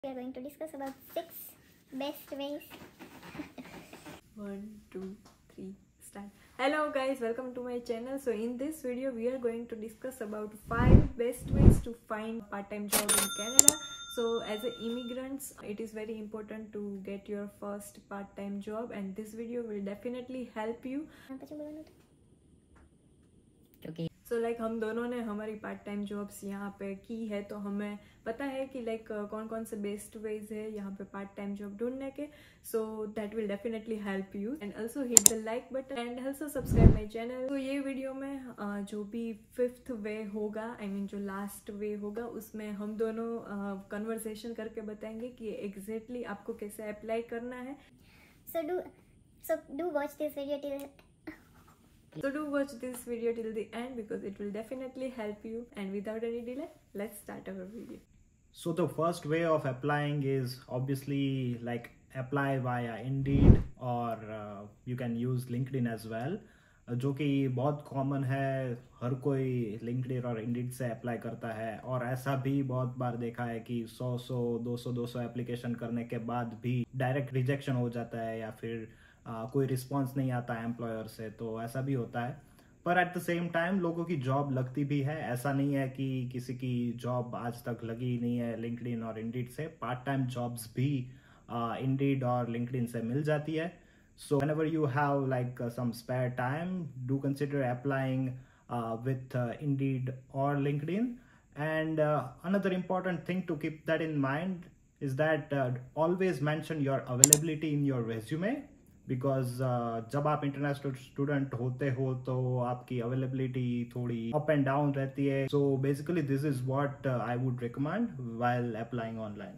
We are going to discuss about 6 best ways. 1, 2, 3, start. Hello guys, welcome to my channel. So in this video we are going to discuss about 5 best ways to find part-time job in Canada. So as a immigrants, it is very important to get your first part-time job, and this video will definitely help you. So like हम दोनों ने हमारी part time jobs यहाँ पे की है, तो हमें पता है कि लाइक कौन कौन से बेस्ट वेज है यहाँ पे पार्ट टाइम जॉब ढूंढने के. So that will definitely help you, and also hit the like button and also subscribe my channel. तो ये वीडियो में जो भी 5th वे होगा, आई मीन जो लास्ट वे होगा, उसमें हम दोनों कन्वर्सेशन करके बताएंगे कि एग्जैक्टली आपको कैसे अप्लाई करना है. So do watch this video till So do watch this video till the end because it will definitely help you. And without any delay, let's start our video. So the first way of applying is obviously like apply via Indeed, or you can use LinkedIn as well, जो कि बहुत common है. हर कोई LinkedIn और Indeed से apply करता है, और ऐसा भी बहुत बार देखा है कि 100 200 एप्लीकेशन करने के बाद भी डायरेक्ट रिजेक्शन हो जाता है, या फिर कोई रिस्पॉन्स नहीं आता है एम्प्लॉयर से. तो ऐसा भी होता है, पर एट द सेम टाइम लोगों की जॉब लगती भी है. ऐसा नहीं है कि किसी की जॉब आज तक लगी नहीं है लिंक्डइन और इंडीड से. पार्ट टाइम जॉब्स भी इंडीड और लिंक्डइन से मिल जाती है. So whenever you have like some spare time, do consider applying with Indeed or LinkedIn. And another important thing to keep that in mind is that always mention your availability in your resume, because जब आप international student होते हो तो आपकी availability थोड़ी up and down रहती है. So basically this is what I would recommend while applying online.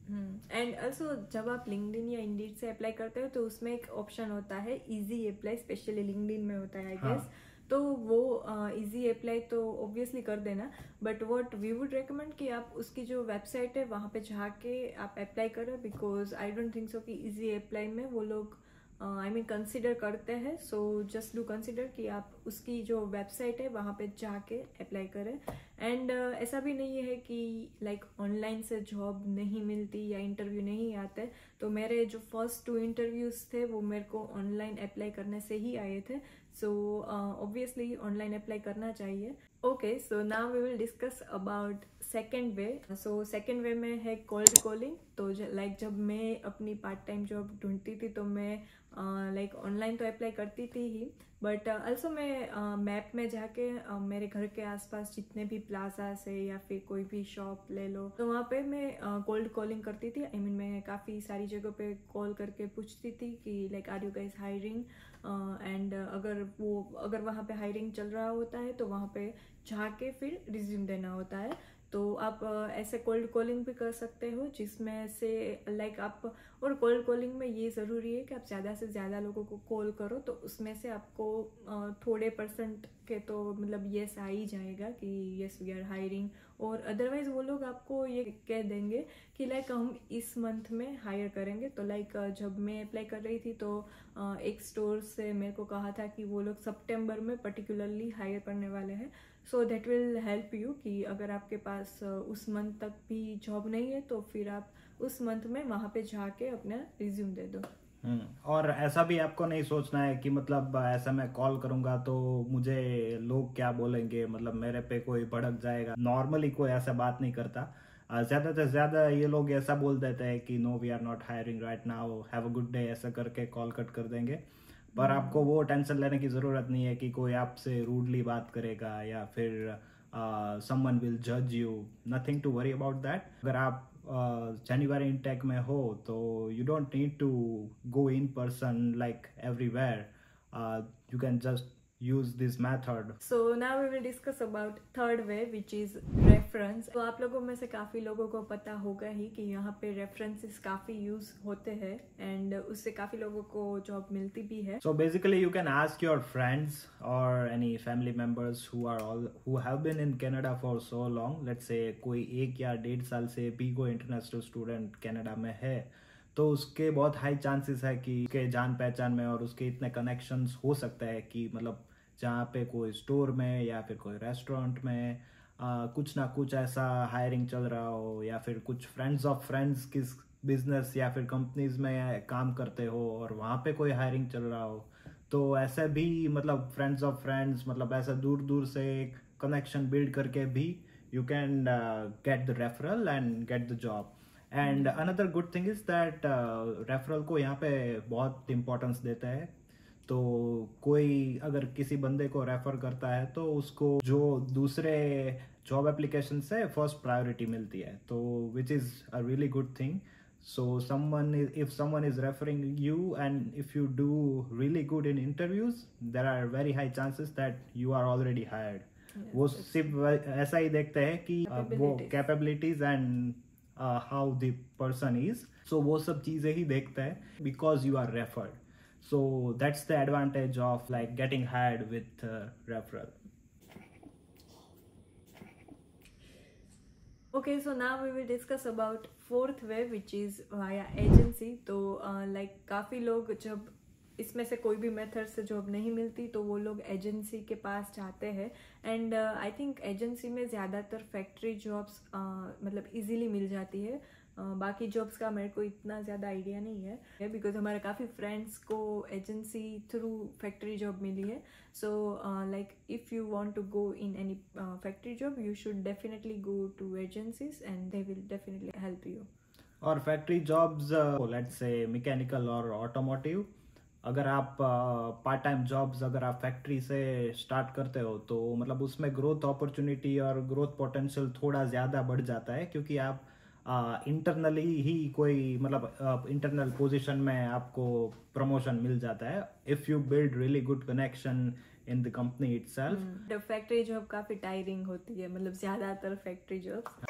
And also जब आप लिंक्डइन या इंडीड से अप्लाई करते हो तो उसमें एक ऑप्शन होता है इजी अप्लाई, स्पेशली लिंक्डइन में होता है आई गेस. तो वो इजी अप्लाई तो ऑब्वियसली कर देना, but what we would recommend कि आप उसकी जो वेबसाइट है वहाँ पे जाके आप अप्लाई करो, because I don't think so कि इजी अप्लाई में वो लोग आई मीन कंसिडर करते हैं. सो जस्ट डू कंसिडर कि आप उसकी जो वेबसाइट है वहाँ पे जाके अप्लाई करें. एंड ऐसा भी नहीं है कि लाइक ऑनलाइन से जॉब नहीं मिलती या इंटरव्यू नहीं आते. तो मेरे जो फर्स्ट 2 इंटरव्यूज थे वो मेरे को ऑनलाइन अप्लाई करने से ही आए थे. सो ऑब्वियसली ऑनलाइन अप्लाई करना चाहिए. Okay, so now we will discuss about second way. So second way में है कोल्ड कॉलिंग. तो लाइक जब मैं अपनी पार्ट टाइम जॉब ढूंढती थी तो मैं लाइक ऑनलाइन तो अप्लाई करती थी ही, बट ऑल्सो मैं मैप में जाके मेरे घर के आसपास जितने भी प्लाजास है या फिर कोई भी शॉप ले लो, तो वहाँ पे मैं कोल्ड कॉलिंग करती थी. आई मीन मैं काफ़ी सारी जगह पे कॉल करके पूछती थी कि like are you guys hiring, and अगर वहाँ पे हायरिंग चल रहा होता है तो वहाँ पे जाके फिर रिज्यूम देना होता है. तो आप ऐसे कोल्ड कॉलिंग भी कर सकते हो, जिसमें से लाइक आप, और कोल्ड कॉलिंग में ये ज़रूरी है कि आप ज़्यादा से ज़्यादा लोगों को कॉल करो, तो उसमें से आपको थोड़े % के तो मतलब येस आ ही जाएगा कि येस वी आर हायरिंग. और अदरवाइज वो लोग आपको ये कह देंगे कि लाइक हम इस मंथ में हायर करेंगे. तो लाइक जब मैं अप्लाई कर रही थी तो एक स्टोर से मेरे को कहा था कि वो लोग सितंबर में पर्टिकुलरली हायर करने वाले हैं. So that will help you कि अगर आपके पास उस मंथ तक भी जॉब नहीं है तो फिर आप उस मंथ में वहाँ पे जाके अपना रिज्यूम दे दो. और ऐसा भी आपको नहीं सोचना है कि मतलब ऐसा मैं कॉल करूंगा तो मुझे लोग क्या बोलेंगे, मतलब मेरे पे कोई भड़क जाएगा. नॉर्मली कोई ऐसा बात नहीं करता. ज्यादा से ज्यादा ये लोग ऐसा बोल देते हैं कि no we are not hiring right now, have a good day, ऐसा करके कॉल कट कर देंगे. पर आपको वो टेंशन लेने की जरूरत नहीं है कि कोई आपसे रूडली बात करेगा या फिर समवन विल जज you. Nothing to worry about that. अगर आप January intake में हो तो you don't need to go in person like everywhere. You can just use this method. So now we will discuss about third way, which is reference. तो आप लोगों में से काफ़ी लोगों को पता होगा ही कि यहाँ पे references काफ़ी यूज होते हैं, and उससे काफ़ी लोगों को जॉब मिलती भी है. So basically you can ask your friends or any family members who have been in Canada for so long. Let's say कोई 1 या 1.5 साल से भी कोई इंटरनेशनल स्टूडेंट कनाडा में है, तो उसके बहुत हाई चांसेस है कि उसके जान पहचान में और उसके इतने कनेक्शंस हो सकता है कि मतलब जहाँ पे कोई स्टोर में या फिर कोई रेस्टोरेंट में कुछ ना कुछ ऐसा हायरिंग चल रहा हो, या फिर कुछ फ्रेंड्स ऑफ फ्रेंड्स किस बिजनेस या फिर कंपनीज में काम करते हो और वहाँ पे कोई हायरिंग चल रहा हो, तो ऐसे भी मतलब फ्रेंड्स ऑफ फ्रेंड्स, मतलब ऐसा दूर दूर से एक कनेक्शन बिल्ड करके भी you can get the referral and get the job. And another good thing is that referral को यहाँ पे बहुत इम्पोर्टेंस देता है. तो कोई अगर किसी बंदे को रेफर करता है तो उसको जो दूसरे जॉब एप्लीकेशन से फर्स्ट प्रायोरिटी मिलती है, तो which is a really good thing. So if someone is referring you and if you do really good in interviews, there are very high chances that you are already hired. वो सिर्फ ऐसा ही देखते हैं कि वो capabilities and how the person is, so वो सब चीजें ही देखते हैं because you are referred. So that's the advantage of like getting hired with referral. Okay, so now we will discuss about fourth way, which is via agency. तो like काफ़ी लोग जब इसमें से कोई भी मेथड से जॉब नहीं मिलती तो वो लोग एजेंसी के पास जाते हैं. एंड आई थिंक एजेंसी में ज़्यादातर फैक्ट्री जॉब्स मतलब इजीली मिल जाती है. बाकी जॉब्स का मेरे को इतना ज़्यादा आइडिया नहीं है बिकॉज हमारे काफ़ी फ्रेंड्स को एजेंसी थ्रू फैक्ट्री जॉब मिली है. So like if you want to go in any factory job you should definitely go to agencies and they will definitely help you. और factory jobs let's say mechanical और automotive, अगर आप part time jobs अगर आप factory से start करते हो तो मतलब उसमें ग्रोथ अपॉर्चुनिटी और ग्रोथ पोटेंशियल थोड़ा ज़्यादा बढ़ जाता है, क्योंकि आप इंटरनली ही कोई मतलब इंटरनल पोजीशन में आपको प्रमोशन मिल जाता है if you build really good connection in the company itself. Factory job काफ़ी टायरिंग होती है, मतलब ज़्यादातर factory job.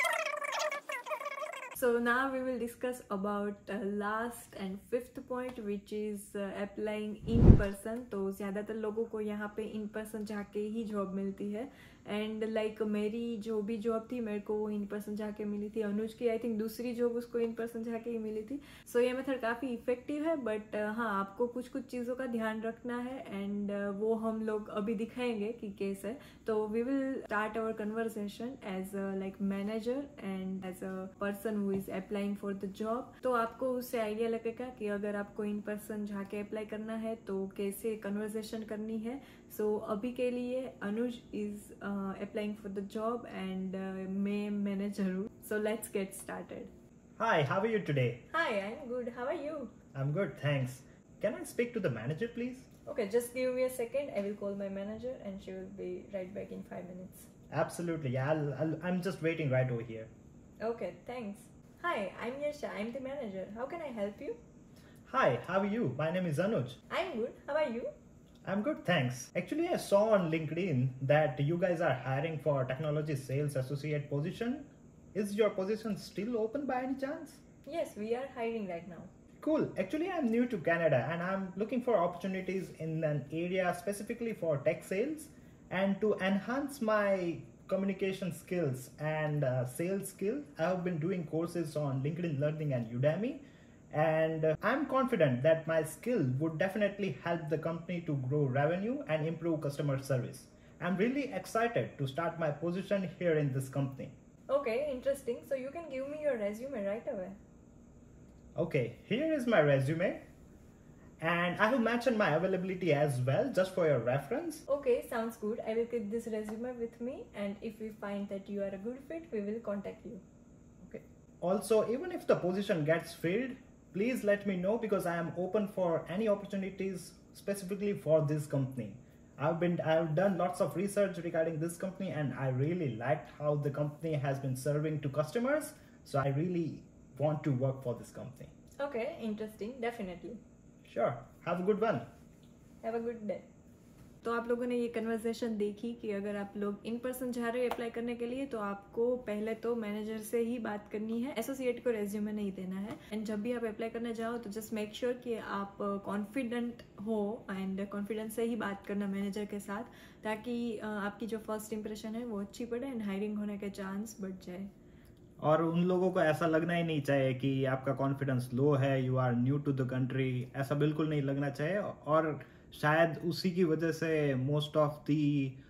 So now we will discuss about last and fifth point, which is applying in person. तो ज़्यादातर लोगों को यहाँ पे in person जाके ही जॉब मिलती है. एंड लाइक मेरी जो भी जॉब थी मेरे को इन पर्सन जाके मिली थी. अनुज की आई थिंक दूसरी जॉब उसको इन पर्सन जाके ही मिली थी. सो ये मेथड काफ़ी इफेक्टिव है, बट हाँ आपको कुछ कुछ चीज़ों का ध्यान रखना है एंड वो हम लोग अभी दिखाएंगे कि कैसे. तो we will start our conversation as like manager and as a person who is applying for the job. तो आपको उससे आइडिया लगेगा कि अगर आपको इन पर्सन जाके अप्लाई करना है तो कैसे कन्वर्सेशन करनी है. सो अभी के लिए Anuj is applying for the job and मैं manager हूँ. So let's get started. Hi, how are you today? Hi, I'm good. How are you? I'm good, thanks. Can I speak to the manager, please? Okay, just give me a second. I will call my manager and she will be right back in 5 minutes. Absolutely, yeah. I'm just waiting right over here. Okay, thanks. Hi, I'm Yasha. I'm the manager. How can I help you? Hi, how are you? My name is Anuj. I'm good. How are you? I'm good, thanks. Actually, I saw on LinkedIn that you guys are hiring for technology sales associate position. Is your position still open by any chance? Yes, we are hiring right now. Cool. Actually, I'm new to Canada and I'm looking for opportunities in an area specifically for tech sales. And to enhance my communication skills and sales skills, I have been doing courses on LinkedIn Learning and Udemy. And I'm confident that my skill would definitely help the company to grow revenue and improve customer service. I'm really excited to start my position here in this company. Okay, interesting. So you can give me your resume right away. Okay, here is my resume. And I have mentioned my availability as well, just for your reference. Okay, sounds good. I will keep this resume with me, and if we find that you are a good fit, we will contact you. Okay. Also, even if the position gets filled, please let me know because I am open for any opportunities specifically for this company. I've done lots of research regarding this company and I really liked how the company has been serving to customers. So I really want to work for this company. Okay, interesting. Definitely. Sure. Have a good one. Have a good day. तो आप लोगों ने ये conversation देखी कि अगर आप लोग इन पर्सन जा रहे हो अप्लाई करने के लिए तो आपको पहले तो मैनेजर से ही बात करनी है, एसोसिएट को रेज्यूमे नहीं देना है. एंड जब भी आप अप्लाई करने जाओ तो जस्ट मेक श्योर कि आप कॉन्फिडेंट हो एंड कॉन्फिडेंस से ही बात करना मैनेजर के साथ, ताकि आपकी जो फर्स्ट इंप्रेशन है वो अच्छी पड़े एंड हायरिंग होने के चांस बढ़ जाए. और उन लोगों को ऐसा लगना ही नहीं चाहिए कि आपका कॉन्फिडेंस लो है, you are new to the country, ऐसा बिल्कुल नहीं लगना चाहिए. और शायद उसी की वजह से मोस्ट ऑफ दी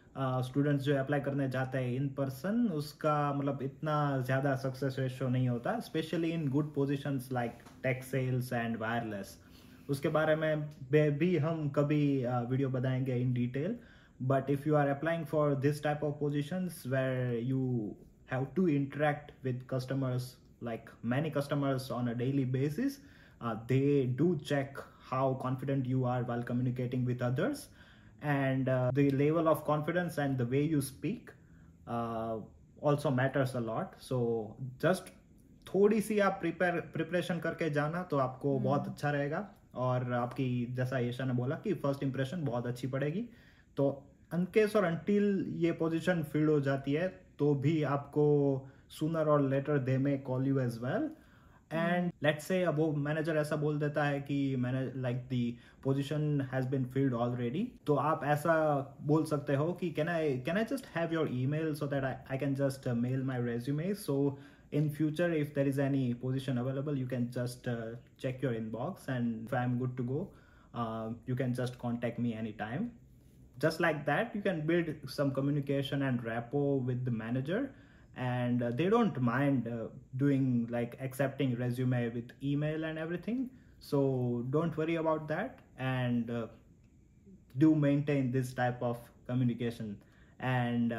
स्टूडेंट्स जो अप्लाई करने जाते हैं इन पर्सन, उसका मतलब इतना ज़्यादा सक्सेस रेशो नहीं होता, specially in good positions like tech sales and wireless. उसके बारे में भी हम कभी वीडियो बताएंगे in detail. But if you are applying for this type of positions where you have to interact with customers, like many customers on a daily basis, they do check how confident you are while communicating with others, and the level of confidence and the way you speak also matters a lot. So just थोड़ी सी आप preparation करके जाना तो आपको बहुत अच्छा रहेगा, और आपकी जैसा ईशा ने बोला कि फर्स्ट इंप्रेशन बहुत अच्छी पड़ेगी। तो अनकेस और अनटिल ये पोजीशन फिल्ड हो जाती है तो भी आपको सूनर और later they may call you as well. And let's say अब वो मैनेजर ऐसा बोल देता है कि मैंने like the position has been filled already, तो आप ऐसा बोल सकते हो कि can I just have your email so that I can just mail my resume, so in future if there is any position available you can just check your inbox, and if I'm good to go you can just contact me anytime. Just like that you can build some communication and rapport with the manager, and they don't mind doing like accepting resume with email and everything, so don't worry about that, and do maintain this type of communication. And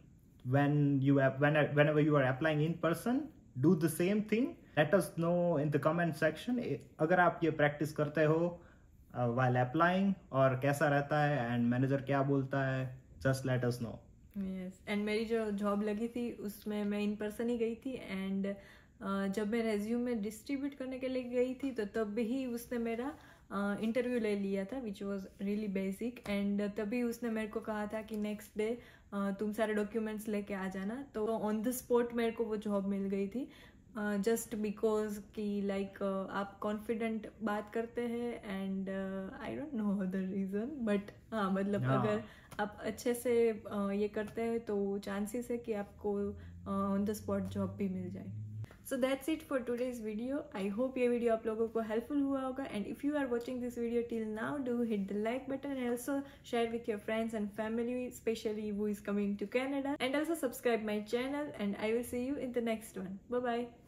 whenever you are applying in person, do the same thing. Let us know in the comment section अगर आप ये practice करते हो while applying, और कैसा रहता है and manager क्या बोलता है, just let us know. Yes, and मेरी जो जॉब लगी थी उसमें मैं इन पर्सन ही गई थी, एंड जब मैं रेज्यूमे डिस्ट्रीब्यूट करने के लिए गई थी तो तब ही उसने मेरा इंटरव्यू ले लिया था, which was really basic, and तभी उसने मेरे को कहा था कि नेक्स्ट डे तुम सारे डॉक्यूमेंट्स लेके आ जाना। तो ऑन द स्पॉट मेरे को वो जॉब मिल गई थी, जस्ट बिकॉज कि लाइक आप कॉन्फिडेंट बात करते हैं, and I don't know other reason, but हाँ मतलब अगर आप अच्छे से ये करते हैं तो चांसेस है कि आपको ऑन द स्पॉट जॉब भी मिल जाए। So that's it for today's video. I hope ये वीडियो आप लोगों को हेल्पफुल हुआ होगा, and if you are watching this video till now, do hit the like button and also share with your friends and family, especially who is coming to Canada, and also subscribe my channel, and I will see you in the next one. Bye bye.